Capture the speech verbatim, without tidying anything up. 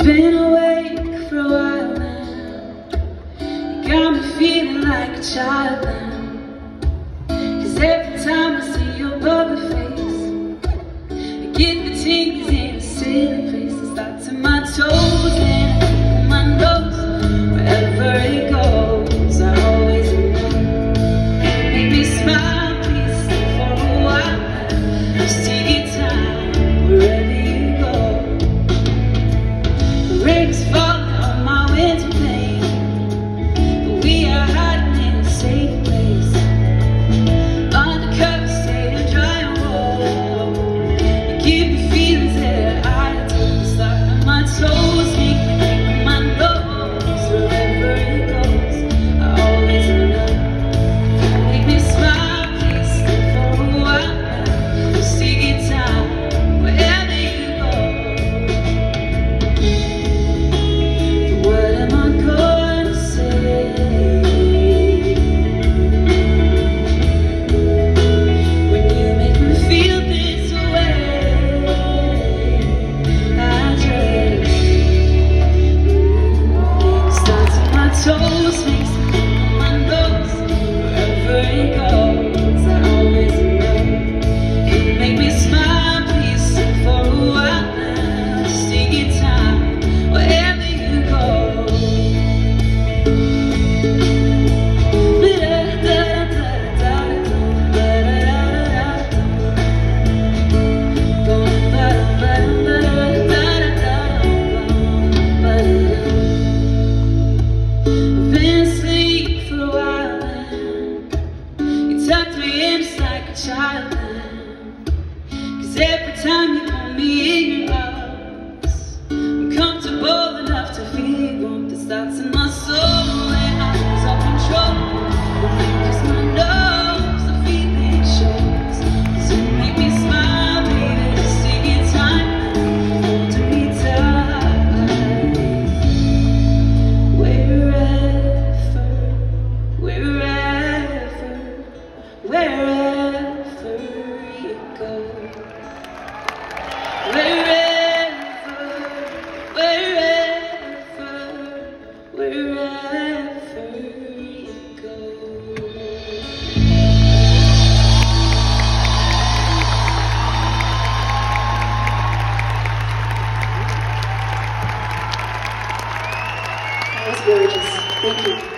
been awake for a while now. You got me feeling like a child now. Cause every time I see your bubbly face, I get the tingles in a silly place. It starts in my toes and I think my nose. Wherever it goes, I always know. Make me smile, please stay for a while now. Just take your time, wherever you go. The rain's falling on my window pane, but we are hiding in a safe place. Undercover, stay to dry and roll. And keep the feelings that I take. Start on my toes, make me think of my nose. Wherever it goes, I always know. Make me smile, please stay for a while now. Just take your time, wherever you go. What am I going to say? When you make me feel this way, I just starts in my toes, makes me think of my nose. Wherever it goes, I always know. You make me smile, please stay for a while now. Just take your time, wherever you go. I've been asleep for a while now. You tucked me in just like a child now. Cause every time you pull me in your arms, I'm comfortable enough to feel your warmth that starts in my soul. And I lose all control. Cause my nose, the feeling shows. So you make me smile, baby. Just take your time, holding me tight. Wherever, wherever, wherever you go. Wherever, wherever, wherever you go. That was gorgeous. Thank you.